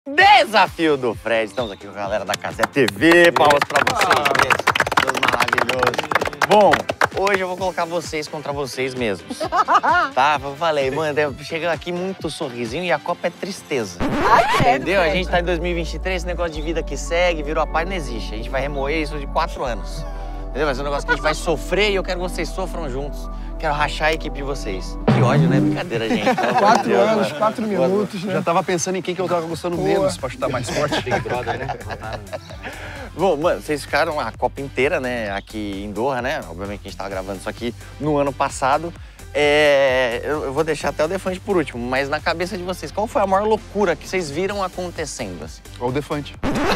Desafio do Fred. Estamos aqui com a galera da Cazé TV. Palmas pra vocês, Deus maravilhoso. Bom, hoje eu vou colocar vocês contra vocês mesmos. Tá? Eu falei, mano, chega aqui muito sorrisinho e a Copa é tristeza. Entendeu? A gente tá em 2023, esse negócio de vida que segue, virou a paz, não existe. A gente vai remoer isso de 4 anos. Entendeu? Vai ser um negócio que a gente vai sofrer e eu quero que vocês sofram juntos. Quero rachar a equipe de vocês. Que ódio, né? Brincadeira, gente. 4 anos, 4 minutos, né? Já tava pensando em quem que eu tava gostando menos pra chutar mais forte. Big Brother, né? Bom, mano, vocês ficaram a Copa inteira, né? Aqui em Doha, né? Obviamente que a gente tava gravando isso aqui no ano passado. Eu vou deixar até o Defante por último, mas na cabeça de vocês, qual foi a maior loucura que vocês viram acontecendo, assim? Ou o Defante.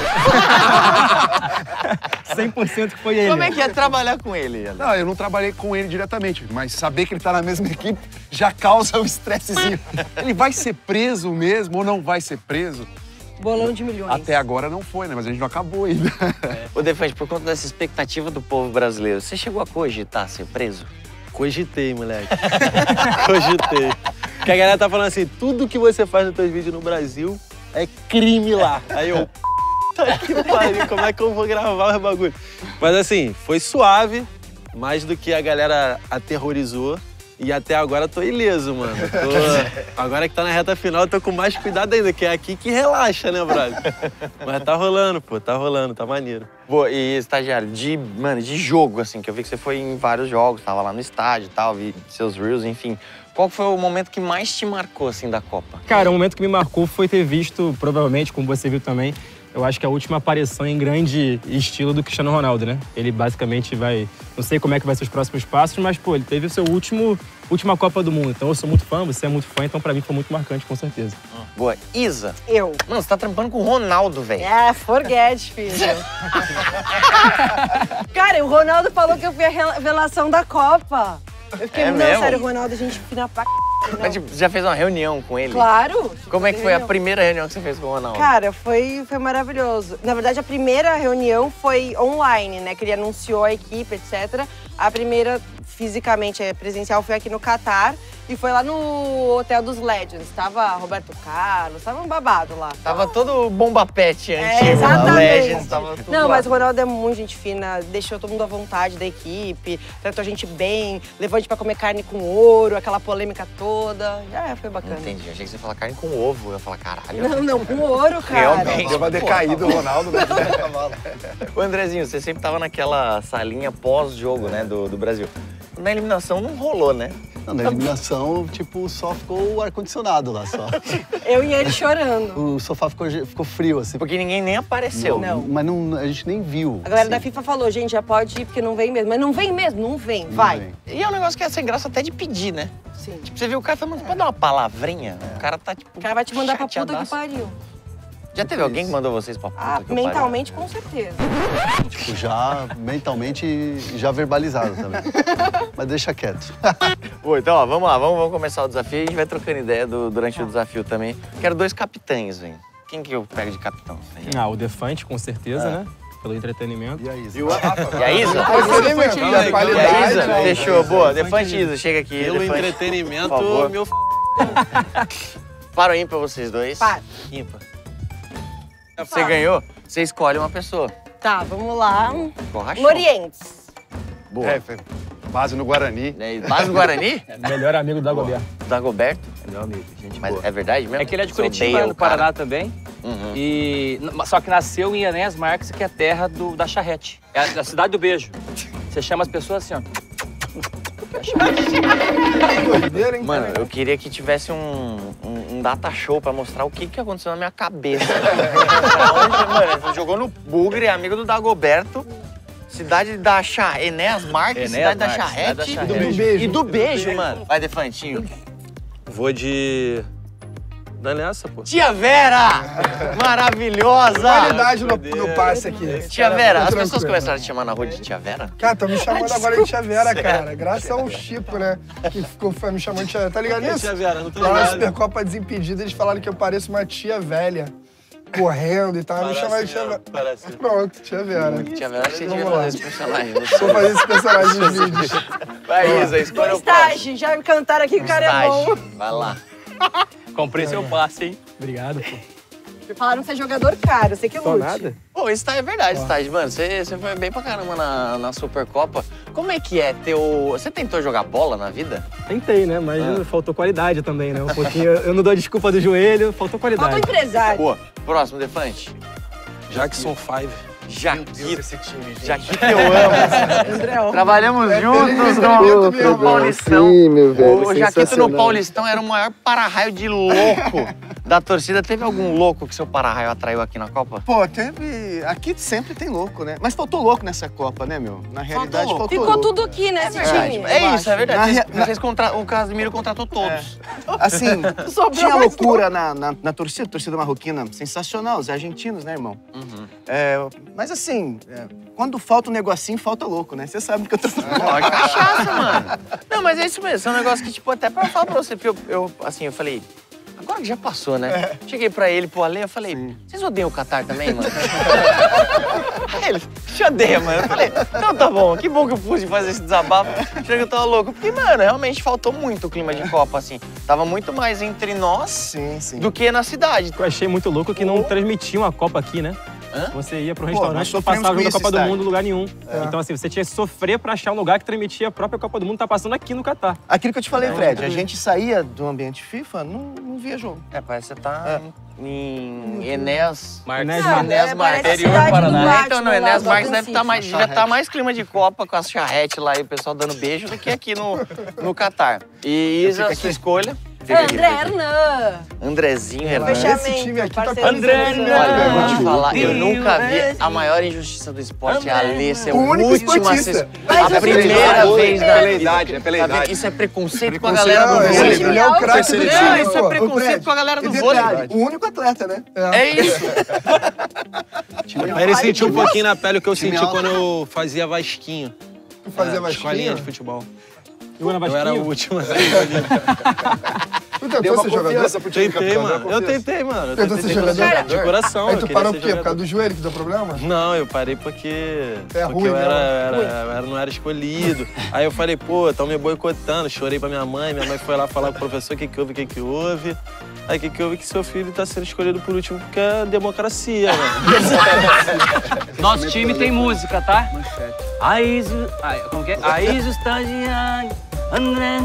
100% que foi ele. Como é que é trabalhar com ele? Não, eu não trabalhei com ele diretamente, mas saber que ele tá na mesma equipe já causa um estressezinho. Ele vai ser preso mesmo ou não vai ser preso? Bolão de milhões. Até agora não foi, né? Mas a gente não acabou ainda. Ô, Defante, por conta dessa expectativa do povo brasileiro, você chegou a cogitar ser preso? Cogitei, moleque. Cogitei. Porque a galera tá falando assim, tudo que você faz nos teus vídeos no Brasil é crime lá. Aí eu, tá que pariu, como é que eu vou gravar os bagulho? Mas assim, foi suave, mais do que a galera aterrorizou. E até agora eu tô ileso, mano. Agora que tá na reta final, eu tô com mais cuidado ainda, que é aqui que relaxa, né, brother? Mas tá rolando, pô, tá rolando, tá maneiro. Boa, e estagiário, de jogo, assim, que eu vi que você foi em vários jogos, tava lá no estádio e tal, vi seus reels, enfim. Qual foi o momento que mais te marcou, assim, da Copa? Cara, o momento que me marcou foi ter visto, provavelmente, como você viu também, eu acho que a última aparição em grande estilo do Cristiano Ronaldo, né? Ele basicamente vai... Não sei como é que vai ser os próximos passos, mas, pô, ele teve o seu última Copa do Mundo. Então eu sou muito fã, você é muito fã, então pra mim foi muito marcante, com certeza. Boa. Isa. Eu. Mano, você tá trampando com o Ronaldo, velho. Forget, filho. Cara, o Ronaldo falou que eu fui a revelação da Copa. Eu fiquei, não, mesmo? sério, o Ronaldo, a gente fina pra Mas, tipo, você já fez uma reunião com ele? Claro. Como é que foi a primeira reunião que você fez com o Ronaldo? Cara, foi maravilhoso. Na verdade, a primeira reunião foi online, né? Que ele anunciou a equipe, etc. A primeira, fisicamente, presencial, foi aqui no Catar. E foi lá no Hotel dos Legends. Tava Roberto Carlos, tava um babado lá. Tava todo bomba pet antigo, exatamente. Legends, tava tudo Não, lá. mas o Ronaldo é muito gente fina, deixou todo mundo à vontade da equipe, tratou a gente bem, levou a gente pra comer carne com ouro, aquela polêmica toda. Foi bacana. Entendi, achei que você ia falar carne com ovo. Eu ia falar, caralho. Não, com ouro, cara. Realmente. Deu uma decaída o Ronaldo, né? Ô, Andrezinho, você sempre tava naquela salinha pós-jogo, né, do Brasil. Na eliminação não rolou, né? Não, na eliminação, tipo, só ficou o ar-condicionado lá, só. Eu e ele chorando. O sofá ficou frio, assim. Porque ninguém nem apareceu. Não. Mas não, a gente nem viu. A galera assim. da FIFA falou, gente, já pode ir porque não vem mesmo. Mas não vem mesmo, não vem, vai. vem. E é um negócio que é sem graça até de pedir, né? Sim. Tipo, você viu o cara falando, pode dar uma palavrinha? O cara tá, tipo, O cara vai te mandar pra puta que chateadaço. pariu. Já teve alguém que mandou vocês pra puta que pariu? Mentalmente, com certeza. Tipo, já mentalmente, já verbalizado também. Mas deixa quieto. Pô, então, ó, vamos lá, vamos começar o desafio. A gente vai trocando ideia durante o desafio também. Quero 2 capitães, velho. Quem que eu pego de capitão? O Defante, com certeza, né? Pelo entretenimento. E aí, Zé? E a Isa? E a E a Isa? Fechou, boa. Defante Isa, chega aqui. Pelo Defante, entretenimento, por favor. meu Para ou ímpar vocês dois? Para. ímpar. Você ganhou, você escolhe uma pessoa. Tá, vamos lá. Borrachão. Morientes. Boa. Base no Guarani. Base do Guarani? Melhor amigo da Goberto. Dagoberto? É meu amigo, gente Mas boa. é verdade mesmo? É que ele é de Você Curitiba, odeia no o cara? Paraná também. Uhum. Só que nasceu em Enéas Marques, que é a terra da charrete. É a cidade do beijo. Você chama as pessoas assim, ó. Mano, eu queria que tivesse um data show pra mostrar o que aconteceu na minha cabeça. Mano, ele jogou no Bugre, amigo do Dagoberto. Cidade da Enéas Marques, cidade da Charrete. cidade da Charrete. E do beijo, mano. Vai, Defantinho. Vou de... Dá nessa, pô. Tia Vera! Maravilhosa! Qualidade no passe aqui. Tia Vera, as Tranquilo. pessoas começaram a te chamar na rua de Tia Vera? Cara, estão me chamando agora de Tia Vera, Sério? cara. Graças ao Chico, né? Que foi me chamando de Tia Vera. Tá ligado nisso? Tia Vera, não tô Lá na ligado. Supercopa Desimpedida, eles falaram que eu pareço uma tia velha. Correndo e tal. Me chamaram de Tia Vera. Parece. Pronto, Tia Vera. Tia Vera, acho que você devia Vamos lá. fazer esse personagem. Vou fazer esse personagem nos vídeos. Vai, Isa, escolha o próximo. Estágio, já me cantaram aqui que o cara é bom. Vai lá. Comprei seu passe, hein? Obrigado, pô. Falaram que você é jogador caro, você que Só lute. nada. Pô, isso tá é verdade, Stage. Mano, você foi bem pra caramba na Supercopa. Como é que é teu... Você tentou jogar bola na vida? Tentei, né? Mas faltou qualidade também, né? Um pouquinho. Eu não dou a desculpa do joelho, faltou qualidade. Falta um empresário. Pô, próximo, Defante. Jackson 5. Jaquito. Jaquito eu amo. Andréo. Trabalhamos juntos no Paulistão. Sim, meu velho. O Jaquito no Paulistão era o maior para-raio de louco da torcida. Teve algum louco que seu para-raio atraiu aqui na Copa? Pô, teve... Aqui sempre tem louco, né? Mas faltou louco nessa Copa, né, meu? Na realidade, faltou Ficou louco. tudo aqui, né, esse time? É isso, é verdade. Na O Casimiro contratou todos. Assim, Sobrou tinha mais loucura na torcida marroquina. Sensacional, os argentinos, né, irmão? Mas assim, quando falta um negocinho, falta louco, né? Você sabe do que eu tô falando. Ó, cachaça, mano. Não, mas é isso mesmo. É um negócio que, tipo, até pra falar pra você, porque eu falei, agora que já passou, né? Cheguei pra ele, pro Ale, eu falei, vocês odeiam o Catar também, mano? Aí ele, te odeia, mano. Eu falei, então tá bom, que bom que eu pude fazer esse desabafo. Chega que eu tava louco. Porque, mano, realmente faltou muito o clima de Copa, assim. Tava muito mais entre nós Sim, sim. do que na cidade. Eu achei muito louco que não transmitiam a Copa aqui, né? Hã? Você ia pro nós restaurante e não sofremos passava com da isso, Copa do Stag. Mundo em lugar nenhum. Então, assim, você tinha que sofrer pra achar um lugar que transmitia a própria Copa do Mundo, tá passando aqui no Catar. Aquilo que eu te falei, Fred, a gente saía do ambiente FIFA, não via jogo. Parece que você tá em Enéas. Enéas Ah, Enéas parece Marques. a cidade do Paraná. Então, Batman no lá, Enéas do Marques Gotham deve estar City. mais, devia estar mais clima de Copa com as charrete lá e o pessoal dando beijo do que aqui no Catar. E Isa, a sua escolha. André Hernan. Andrezinho Hernan. Fechamento. Esse time aqui tá parceiro André do Hernan. Olha, eu vou te Brasil. falar, eu nunca vi a maior injustiça do esporte é a Lê ser o O único último a esportista. ser... Mas A o primeira futebol vez é na pela vida. idade, é pela Tá vendo? idade. Isso é preconceito com a galera do Não, vôlei. ele é o craque do time. Não, isso é pô. preconceito com a galera do vôlei. O único atleta, né? É isso. Aí ele sentiu um pouquinho na pele o que eu Time senti alto. quando eu fazia Vasquinho. Tu fazia Escolinha de vasquinho? futebol. Eu era Eu era o Vasquinho. último. Tu tentou ser jogador? Tentei, mano. Eu tentei, mano. Eu Tentou tentei ser jogador? de coração. Aí eu tu queria parou ser por quê? Por jogador. causa do joelho que deu problema? Não, eu parei porque, ruim, eu né? não era escolhido. Aí eu falei, pô, estão me boicotando. Chorei pra minha mãe foi lá falar pro professor o que houve, o que houve. Aí o que houve que seu filho tá sendo escolhido por último porque é democracia, né? Nosso time tem música, tá? Como que é? Aizu Stagiani, André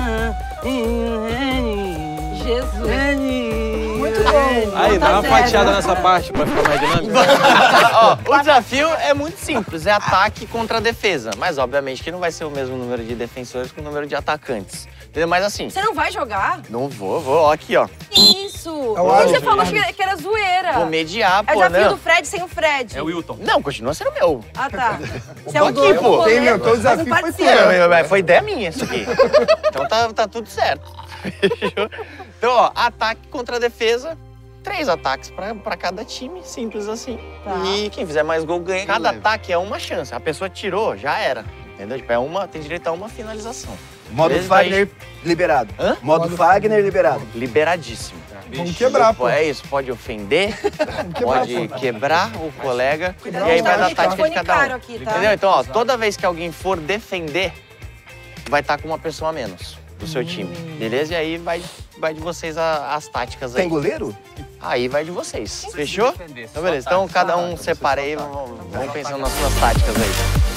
Jesus. Muito bom. Aí, dá uma Nota zero. fatiada nessa parte pra ficar mais dinâmico. Ó, o desafio é muito simples, é ataque contra defesa. Mas, obviamente, que não vai ser o mesmo número de defensores que o número de atacantes. Entendeu? Mas assim, Você não vai jogar? não vou, ó, aqui, ó. Isso. É o Por que você árbitro. falou que era zoeira? Vou mediar, É o pô, desafio né? do Fred sem o Fred. É o Wilton. Não, continua sendo meu. Ah, tá. Você é Tô o aqui, dono do pô. rolê, Quem inventou o mas desafio não foi tu, participa. né? Foi ideia minha isso aqui. Então tá tudo certo. Fechou? Então, ó, ataque contra defesa. 3 ataques pra cada time, simples assim. Tá. E quem fizer mais gol ganha. Cada ataque é uma chance. A pessoa tirou, já era. Entendeu? Tipo, tem direito a uma finalização. Modo Vezes vai- Fagner liberado. Hã? Modo Fagner liberado. Liberadíssimo. Vamos quebrar, pô. É isso, pode ofender, quebrar, pode quebrar o colega Cuidado, e aí tá vai dar de tática de telefone cada caro um. aqui, tá? Entendeu? Então, ó, toda vez que alguém for defender, vai estar com uma pessoa a menos do seu time, beleza? E aí vai de vocês as táticas aí. Tem goleiro? Aí vai de vocês, fechou? defender, Então, só beleza. Então, tática. cada um separa aí, vamos pensando nas suas táticas aí.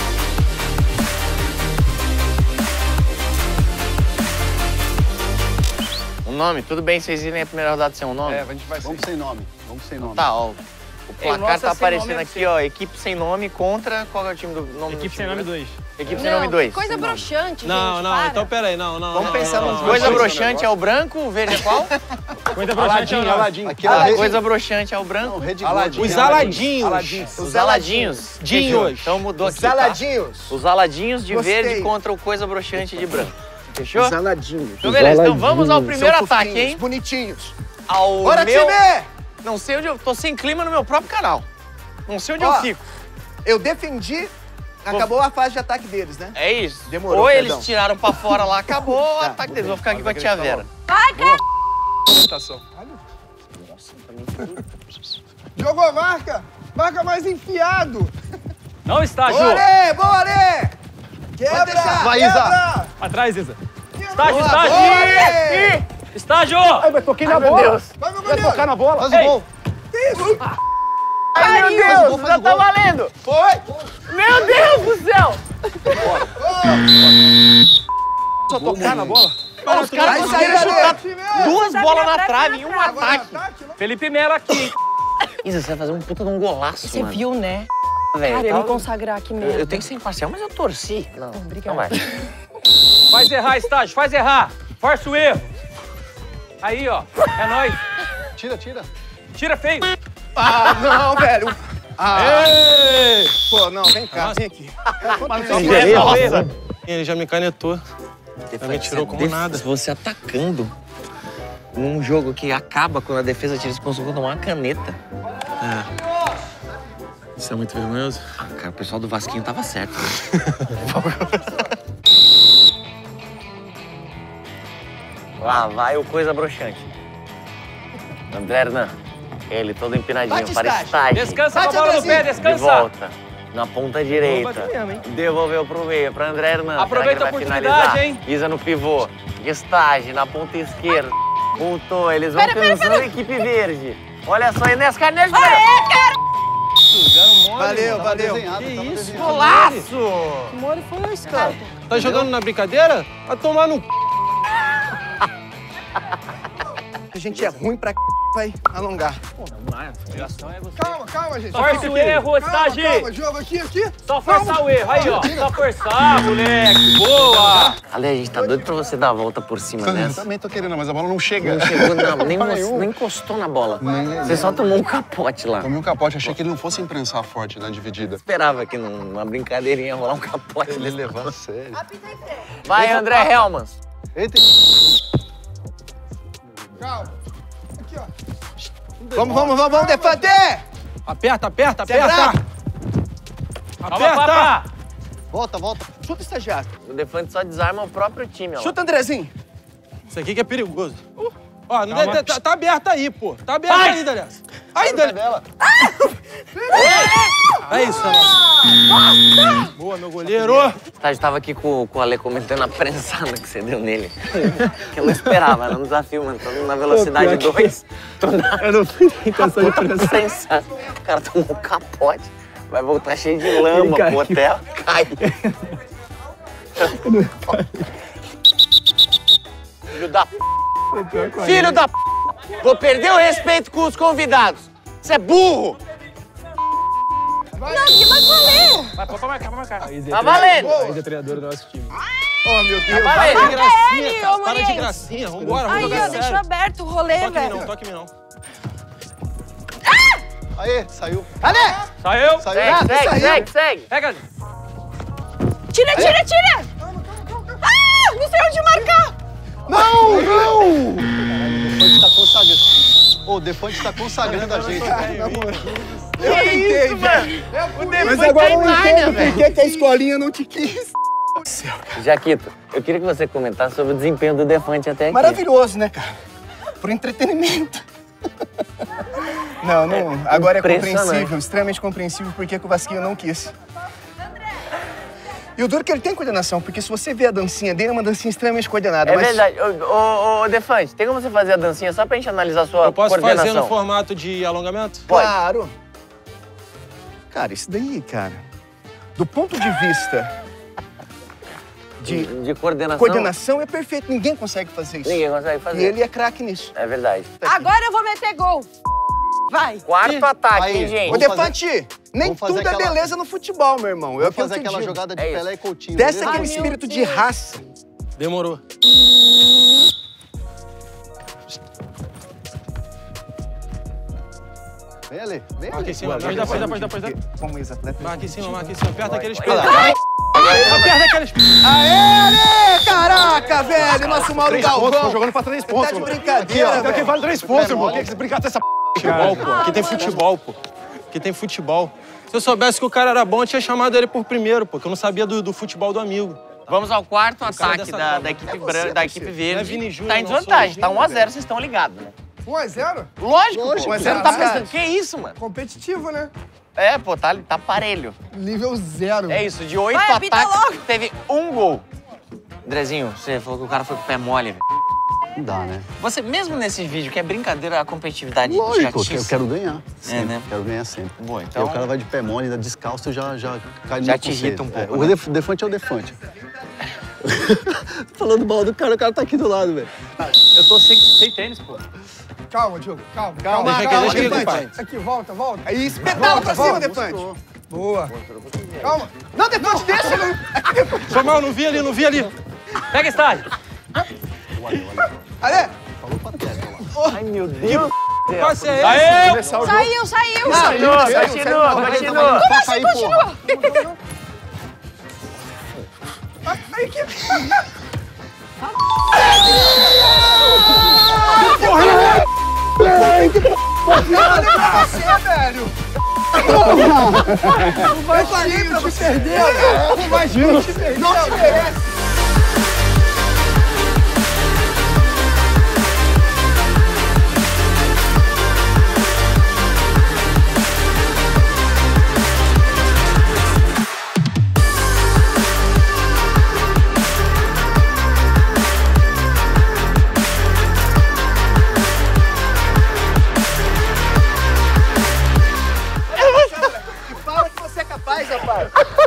Um nome? Tudo bem, vocês irem a primeira rodada sem um nome? É, a gente vai Vamos sem nome. Vamos sem nome. Tá, ó. O Ei, o placar nosso é tá sem aparecendo nome, aqui, ó. Equipe sem nome contra. Qual é o time do nome? Equipe do sem time nome do- 2. Equipe sem nome 2. Coisa broxante, Não, gente, não, para. então peraí, não. Vamos pensar nos Coisa dois. broxante é o branco, o verde é qual? Coisa broxante é o nosso. Aqui é o Coisa broxante é o Não, branco. Rede Aladinho. Os Globo. aladinhos. Os aladinhos. Dinhos. Então mudou aqui, tá? Saladinhos. Os aladinhos de Gostei. verde contra o coisa broxante de branco. Fechou? Saladinhos. Então beleza, então vamos ao primeiro São ataque, fofinhos, hein? bonitinhos. Ao Bora, meu... time! Não sei onde eu... Tô sem clima no meu próprio canal. Não sei onde Ó, eu fico. Eu defendi, acabou a fase de ataque deles, né? É isso. Demorou, Ou perdão. eles tiraram pra fora lá, acabou o ataque deles. Vou ficar aqui com a tia Vera. Jogou a marca. Marca mais enfiado. Não está, Ju. Bora, bora! Quebra! Vai, Isa. quebra! Atrás, Isa. Estágio, Bora! estágio! Estágio! Mas toquei na bola. Deus. Vai, meu goleiro. na bola. Faz o Ei. gol. Que isso? Ai, meu Deus, já tá valendo! Foi! Meu Deus do céu! Só tocar na bola? Os caras conseguiram chutar duas bolas na trave em um ataque. Felipe Melo aqui. Isa, você vai fazer um puta de um golaço, Você mano. viu, né? Velho, Cara, eu tá- me consagrar aqui mesmo. Eu tenho que ser imparcial, mas eu torci. Não, Obrigada. não vai. Faz errar, estágio, faz errar. Força o erro. Aí, ó. É nóis. Tira, tira. Tira feio. Ah, não, velho. Pô, não, vem cá, vem aqui. Ele já me canetou. Já me tirou como nada. Você atacando num jogo que acaba quando a defesa tira, você conseguiu tomar uma caneta. Isso é muito vergonhoso. Ah, cara, o pessoal do Vasquinho tava certo. Lá vai o coisa broxante. André Hernan, ele todo empinadinho, Bate para estágio. estágio. Descansa com a Bate, bola no pé, Andrezinho. De descansa. volta, na ponta direita. Devolveu pro meio, pra André Hernan. Aproveita Será a que ele oportunidade, vai finalizar? hein? Isa no pivô. Estágio, na ponta esquerda. Voltou, eles vão cansando a equipe verde. Olha só, Inês Carneiro. Valeu, valeu. Desenhado, tava desenhado. Golaço! Que mole foi esse, cara? Tá jogando na brincadeira? Vai tomar no c... A gente é ruim pra vai alongar. Calma, gente. Força o erro, estágio. Calma, jogo aqui. Só forçar o erro. Aí, ó. Só forçar, moleque. Boa. Ale, a gente tá doido pra você dar a volta por cima Eu dessa. também tô querendo, mas a bola não chega. Não chegou, não, nem, Nenhum. nem encostou na bola. Você só tomou um capote lá. Tomei um capote, achei que ele não fosse imprensar forte na dividida. Esperava que numa brincadeirinha ia rolar um capote. Ele levou a sério. Vai, André Helmans. Eita. Calma. Aqui, ó. Vamos, defender! Aperta, aperta, Você é aperta. bravo? Calma, Aperta. papá. Volta, volta. Chuta, estagiário. O Defante só desarma o próprio time, ó. Chuta, Andrezinho. Isso aqui que é perigoso. Ó, não tá aberto aí, pô. Tá aberto aí, Dalessa. Aí, Dalessa. É isso, nossa. Boa, meu goleiro. A gente tava aqui com o Ale comentando a prensada que você deu nele. Que eu não esperava, era um desafio, mano. Tô na velocidade 2. Eu não fui nem intenção de prensar. Prensada. O cara tomou um capote. Vai voltar cheio de lama caiu. pro hotel. Cai. Filho da p... Filho da p... Vou perder o respeito com os convidados. Você é burro. Não, que vai valer! Vai, pra marcar. Tá valendo. A Isa é treinadora do nosso time. Oh, meu Deus. Tá Para de valendo. gracinha, ele, cara. ô, Para de Muriense. gracinha. Vambora, vamos Aí, jogar ó, sério. deixou aberto o rolê, Toque em mim velho. não, toque em mim não. Aê, saiu. Saiu. Segue. Pega. Tira! Ah, não sei onde marcar! O Defante tá consagrando. Ô, o Defante tá consagrando a gente. Eu tentei, velho. Mas agora eu entendo Por que a escolinha não te quis? Jaquito, eu queria que você comentasse sobre o desempenho do Defante até aqui. Maravilhoso, né, cara? Por entretenimento. Não. Agora é impressionante. compreensível, extremamente compreensível porque que o Vasquinho não quis. E o duro é que ele tem coordenação, porque se você vê a dancinha dele, é uma dancinha extremamente coordenada. É mas verdade. Ô, Defante, tem como você fazer a dancinha só pra gente analisar a sua Eu posso coordenação? fazer no formato de alongamento? Pode. Claro. Cara, isso daí, cara, do ponto de vista De coordenação? coordenação é perfeito. Ninguém consegue fazer isso. Ninguém consegue fazer. E ele é craque nisso. É verdade. Agora eu vou meter gol. Vai. Quarto ataque, Aí, hein, gente? Ô, Defante, nem vamos fazer tudo é aquela- beleza no futebol, meu irmão. Vamos Eu fazer aquela jogada de É isso. Pelé e Coutinho. Desce beleza? aquele meu espírito de Deus. raça. Demorou. Vem ali, vem Marca ali. em cima. Depois. Como ex-atleta. Marca em cima. Aperta aqueles Vai peitos. lá. Aperta aqueles peitos. Aê! Caraca, velho! Nosso Mauro 3 pontos, tô Galvão. jogando pra 3 pontos. Tá de mano. brincadeira, Aqui velho. vale 3 pontos, irmão. Tem que brincar dessa p. Futebol, pô. Aqui tem futebol, pô. Aqui tem futebol. Se eu soubesse que o cara era bom, eu tinha chamado ele por primeiro, pô. Porque eu não sabia do futebol do amigo. Vamos ao quarto cara ataque dessa da tropa. equipe branca, da equipe Não é verde. Vini Júnior, Tá em não, sou desvantagem, tá Vini, 1 a 0, vocês estão ligados, né? 1-0? Lógico, pô. Lógico, Você não tá cara. pensando, que isso, mano? Competitivo, né? É, pô, tá parelho. Nível 0. É isso, de 8 Vai, apita ataques, logo. teve 1 gol. Andrezinho, você falou que o cara foi com o pé mole, velho. Não dá, né? Você, mesmo nesse vídeo, que é brincadeira, a competitividade Lógico, te eu atiça? quero ganhar. Sempre, né? Quero ganhar sempre. Boa, Então... então... Aí o cara vai de pé mole, ainda descalço, já cai no Já meu te conceito. irrita um pouco, O né? Defante é o Defante. Falando mal do cara, o cara tá aqui do lado, velho. Eu tô sem tênis, pô. Calma, Diogo, calma. Deixa que ele faz. Aqui, volta. Aí, espetala pra cima, Defante. Boa. Calma. Não, Defante, deixa. Foi mal, não vi ali. Pega estágio. Ale, Ai, meu Deus. Passe é esse? Aê! Saiu! Continua. Como assim, continua? eu falei pra você perder. Mas não te perdeu. Não te merece. Fala que você é capaz, rapaz.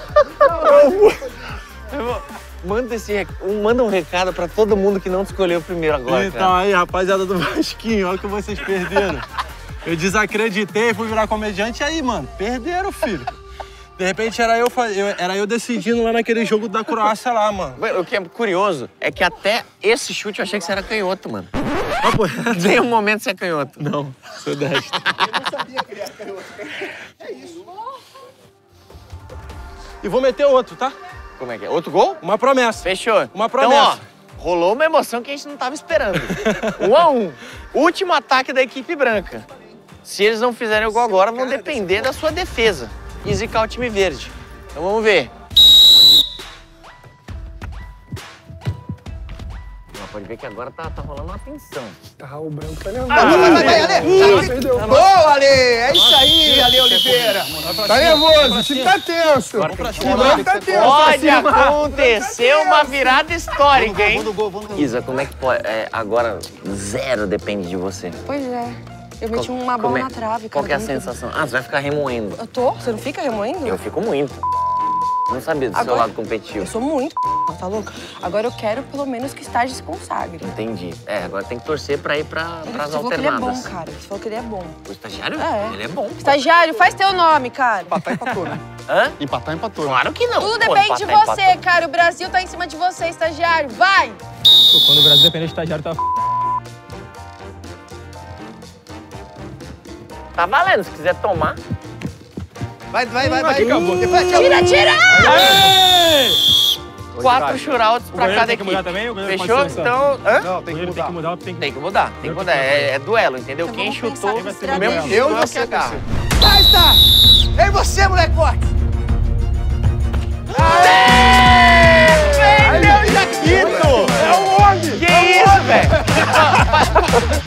Manda um recado pra todo mundo que não te escolheu primeiro agora, Então cara. aí, rapaziada do Vasquinho, olha o que vocês perderam. Eu desacreditei, fui virar comediante e aí, mano, perderam, filho. De repente era eu decidindo lá naquele jogo da Croácia lá, mano. O que é curioso é que até esse chute eu achei que você era canhoto, mano. Ah, pô, Nem um momento você é canhoto. não, sou destro. E vou meter outro, tá? Como é que é? Outro gol? Uma promessa. Fechou. Uma promessa. Então, ó, rolou uma emoção que a gente não tava esperando. 1-1. Último ataque da equipe branca. Se eles não fizerem o gol agora, vão depender da sua defesa e zicar o time verde. Então vamos ver. Pode ver que agora tá rolando uma tensão. Tá, o branco tá nervoso. Vai, Ale. Boa, Ale. É isso aí, Ale Oliveira. Tá nervoso, o time tá tenso. Vamos pra O cima. branco tá tenso. Pode acontecer uma virada histórica, hein? Vou no gol. Isa, como é que pode? Agora, zero depende de você. Pois é. Eu meti uma bola na trave, cara. Qual que é a muito. sensação? Ah, você vai ficar remoendo. Eu tô? Você não fica remoendo? Eu fico muito. Não sabia do seu Agora- lado competitivo. Eu sou muito, tá louco? Agora eu quero pelo menos que o estágio se consagre. Entendi. Agora tem que torcer pra ir pras Você falou que ele é alternadas. bom, cara. Você falou que ele é bom. O estagiário? É. Ele é bom. Estagiário, faz teu nome, cara. Empatar, empatou, né? Hã? Empatar, empatou. Claro que não. Tudo Pô, depende de empatar, você, empatou. cara. O Brasil tá em cima de você, estagiário. Vai! Pô, quando o Brasil depende do estagiário, tá Tá valendo, se quiser tomar. Vai. Tira! 4 shootouts pra goleiro cada tem que mudar equipe. também? O goleiro pode Fechou? ser Então, hã? Não, O tem que goleiro tem mudar. que mudar, tem que... Tem que mudar, tem que mudar. É duelo, entendeu? Então Quem vamos chutou, pensar nesse no mesmo duelo. eu Eu que você, agarra. Vai, está. Ei, você, molecote. Perdeu, Jaquito! É o homem! Que isso, velho?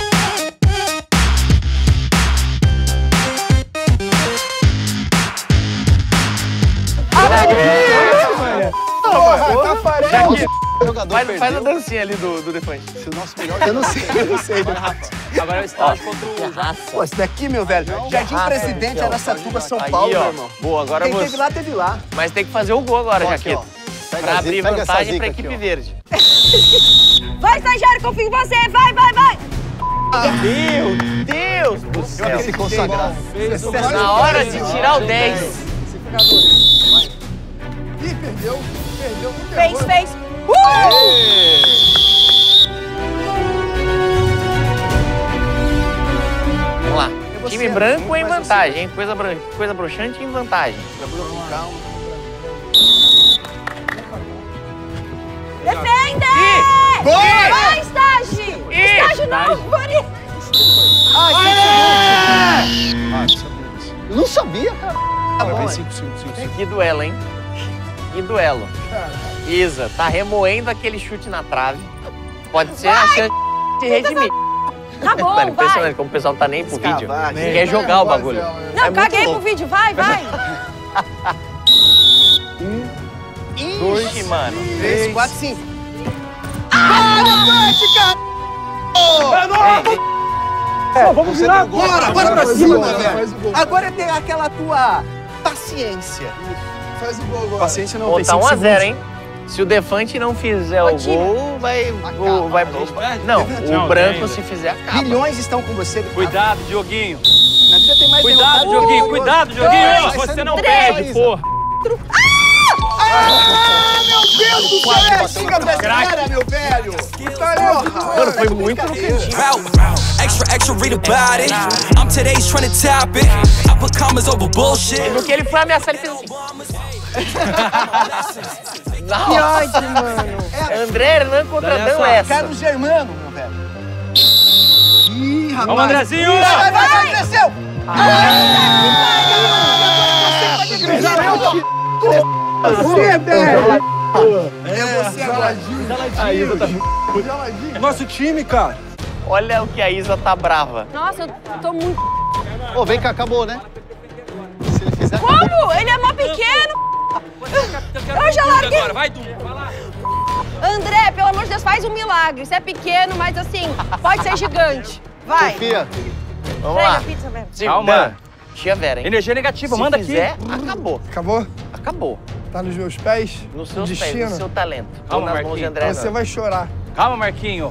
Porra, tá parelho. Jogador Faz a perdeu. dancinha ali do Defante. Se o nosso melhor... Eu não sei. Agora é o estágio contra o Vasco. Pô, esse daqui, meu velho, Jardim Presidente, Araçatuba, São Paulo, meu irmão. Boa, agora Quem você. teve lá, teve lá. Mas tem que fazer o gol agora, Ó, aqui, Jaquito. ó. Pega Pra a abrir zica, pega essa vantagem zica pra aqui, equipe ó. verde. Vai, estagiário, confio em você. Vai! Meu Deus do céu. Se consagrar. Na hora de tirar o 10. Ih, perdeu. Muito Fez! nervoso. Vamos lá. você, Time amigo, branco em faz vantagem, hein? Coisa broxante em vantagem. Defende! Vai, estágio! Estágio novo, bonito! Eu não sabia, cara. Vem 5. Que duelo, hein? Que duelo. Isa, tá remoendo aquele chute na trave. Pode ser a chance de redimir. Tá bom, Mano, vai! impressionante como o pessoal tá nem pro vídeo. Escavar, Quer jogar o bagulho. Não, É muito caguei pro louco. vídeo, vai! Ixi, mano. 3, 4, 5. Ah! Vamos virar agora! Bora pra cima, meu velho. Faz o gol. Agora é ter aquela tua paciência. Faz o gol agora. Paciência não, Pô, tem tá 5 1 a 0, segundos. hein? Se o Defante não fizer o time. gol, vai... Não, Não, o branco, tem se fizer, acaba. Milhões estão com você. Cuidado, Dioguinho. Na vida tem mais Cuidado, derrotado. Dioguinho. Cuidado, Dioguinho. Você não três. perde, porra. Meu Deus do céu, é xinga brasileira, meu velho. Mano, foi muito no cantinho. Extra, read about it. I'm today's trying to top it. I put commas over bullshit. No que ele foi ameaçar, ele fez assim. Que ódio, mano. André Hernan contra Dan West. Carlos Germano, meu velho. Ih, rapaz. Vamos, Andrezinho. Vai, desceu. Você, velho! É você agora. É nosso time, cara. Olha o que a Isa tá brava. Nossa, eu tô muito... Ô, vem cá, acabou, né? Se ele fizer... Como? Ele é mó pequeno. Eu já larguei. Agora, vai, Dunga. Vai lá. André, pelo amor de Deus, faz um milagre. Você é pequeno, mas assim, pode ser gigante. Vai. Confia. Vamos Pega lá. a pizza, velho. Calma. Dan, tia Vera, hein? Energia negativa, Se manda fizer, aqui. acabou. Acabou? Acabou. Tá nos meus pés? Nos seus pés, Destino. no seu talento. Calma, Ou nas mãos de Marquinhos. André Você Hernan. vai chorar. Calma, Marquinho.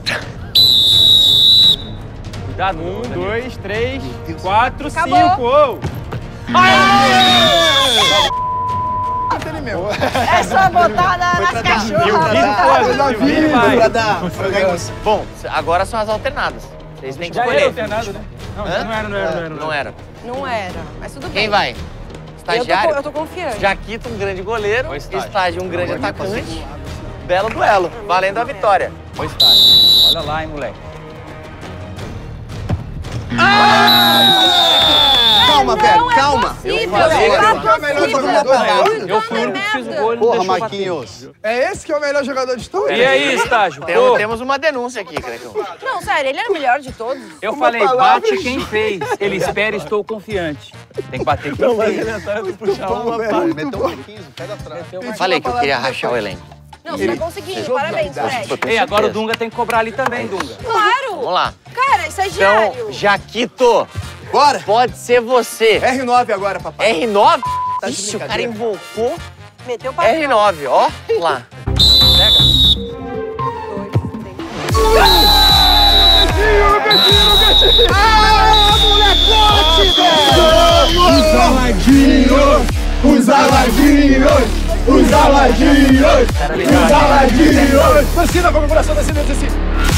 Cuidado. 1, 2, 3, 4, 5. Acabou. Ele mesmo. É só botar nas cachorras. Pra dar. Pra ganhar você. Bom, agora são as alternadas. Vocês têm que Já era escolher. alternado, né? Não, Hã? não era. Não era. Não era, mas tudo bem. Quem vai? Eu Estagiário? tô confiante. Jaquito, um grande goleiro. Oi, estágio. Estágio, um grande atacante. Belo duelo, valendo a vitória. Oi, estágio. Olha lá, hein, moleque. Calma, velho, calma. Possível, Eu fui o único que fiz o gol e não Porra, deixou bater. Marquinhos. É esse que é o melhor jogador de todos? E aí, estágio? Pô, Temos uma denúncia aqui, Crecão. Não, sério, ele era o melhor de todos. eu falei, bate quem fez. Ele espera, estou confiante. Tem que bater quem fez. Ele meteu o Marquinhos, pega atrás. Falei que eu queria rachar o elenco. Não, você tá conseguindo. Parabéns, Fred. Ei, agora o Dunga tem que cobrar ali também, Dunga. Claro. Vamos lá. Cara, estagiário. Então, Jaquito, Bora. pode ser você. R9 agora, papai. R9? Tá de Ixi, o cara brincadeira. invocou Meteu pra R9, ó. Lá. Os aladinhos! Os aladinhos! Os aladinhos! Os aladinhos! Torcida, comemoração da cidade assim.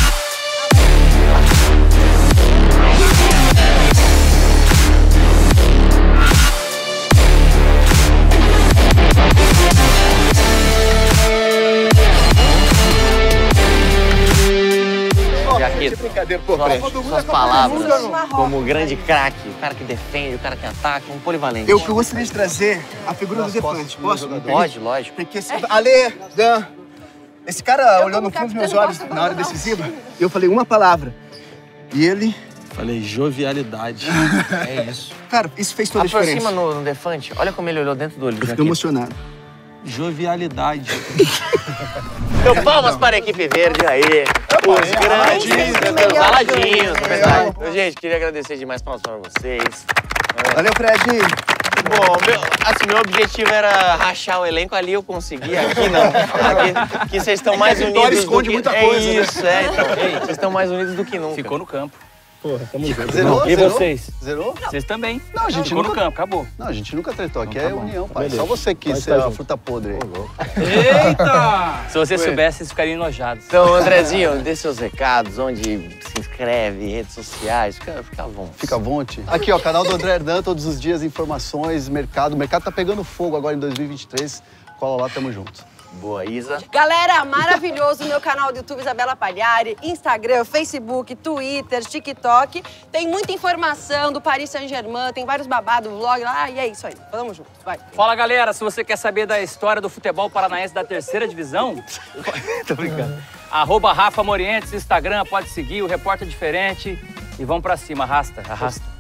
Jaquito, Brincadeira, pô, suas palavras como grande craque, o cara que defende, o cara que ataca, um polivalente. Eu gostaria de trazer a figura do Defante. Posso? Pode, lógico. Porque esse... Ale, Dan, esse cara Eu olhou no como fundo dos meus capitã, olhos não posso na hora falar decisiva e eu falei uma palavra. E ele... Falei jovialidade. É isso. Cara, isso fez toda a Aproxima diferença. no Defante, olha como ele olhou dentro do olho do Eu fiquei Jaquito. emocionado. Jovialidade. Então, palmas para a equipe verde aí. Os grandes, os aladinhos, na verdade. Gente, queria agradecer demais para vocês. Valeu, Fred. Bom, meu objetivo era rachar o elenco ali, eu consegui. Aqui não. Aqui vocês estão mais unidos vitória do esconde que... muita coisa, né? É isso, então. Ei, vocês estão mais unidos do que nunca. Ficou no campo. Porra, tamo junto. Zerou? E Zerou? vocês? Zerou? Vocês também. Não, a gente Ficou no nunca... campo, acabou. Não, a gente nunca tretou. Aqui Então é tá bom. união, pai. Beleza. Só você quis Pode ser estar a junto. fruta podre aí. Eita! Se você soubesse, vocês ficariam enojados. Então, Andrezinho, dê seus recados, onde se inscreve, redes sociais, fica à vontade. Fica à vontade. Aqui, ó, canal do André Hernan, todos os dias, informações, mercado. O mercado tá pegando fogo agora em 2023. Cola lá, tamo junto. Boa, Isa. Galera, maravilhoso, meu canal do YouTube, Isabela Pagliari, Instagram, Facebook, Twitter, TikTok. Tem muita informação do Paris Saint-Germain, tem vários babados, vlog lá, e é isso aí. Tamo junto, vai. Fala, galera, se você quer saber da história do futebol paranaense da 3ª divisão, tô brincando. @Rafa Morientes, Instagram, pode seguir, o Repórter Diferente. E vamos pra cima, arrasta, arrasta.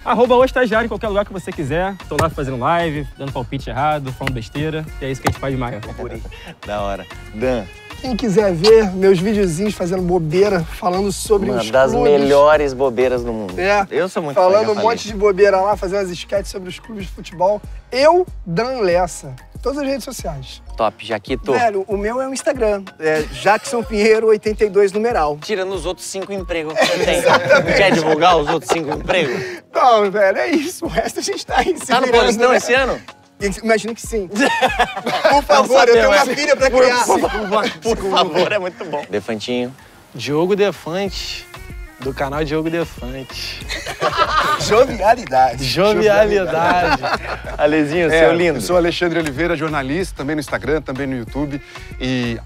@o estagiário em qualquer lugar que você quiser. Tô lá fazendo live, dando palpite errado, falando besteira. E é isso que a gente faz de maior. Da hora. Dan. Quem quiser ver meus videozinhos fazendo bobeira, falando sobre Uma os das clubes. melhores bobeiras do mundo. É, Eu sou muito falando fã, um já monte falei. de bobeira lá, fazendo as sketches sobre os clubes de futebol. Eu, Dan Lessa. Todas as redes sociais. Top, Jaquito. Velho, o meu é o Instagram. É Jackson Pinheiro 82 numeral. Tirando os outros 5 empregos que você tem. Quer divulgar os outros 5 empregos? Não, velho, é isso. O resto a gente tá aí se Tá no virando, Paulistão né? esse ano? Imagino que sim. Por favor, eu tenho uma filha pra criar. Por favor, é muito bom. Defantinho. Diogo Defante, do canal Diogo Defante. Jovialidade. Jovialidade. Alezinho, seu lindo. Eu sou Alexandre Oliveira, jornalista, também no Instagram, também no YouTube. E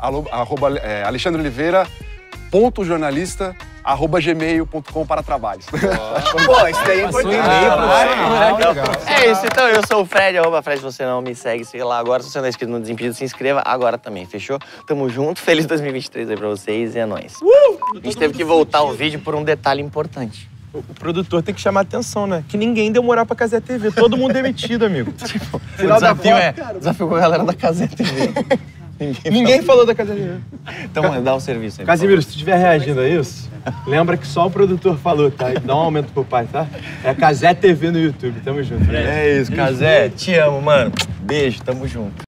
alexandreoliveira.jornalista@gmail.com para trabalhos. Pô, isso daí é importante. É isso, então eu sou o Fred, @Fred, você não me segue, siga lá agora. Se você não é inscrito no Desimpedido, se inscreva agora também, fechou? Tamo junto, feliz 2023 aí pra vocês e é nóis. A gente teve que voltar o vídeo por um detalhe importante. O produtor tem que chamar atenção, né? Que ninguém deu moral pra Casé TV. Todo mundo demitido, amigo. O desafio desafio com a galera da Casé TV. Ninguém falou da Casé TV. Então, mano, dá um serviço aí. Casimiro, se tu estiver reagindo a isso, lembra que só o produtor falou, tá? E dá um aumento pro pai, tá? É Casé TV no YouTube. Tamo junto. É isso, Casé. Te amo, mano. Beijo, tamo junto.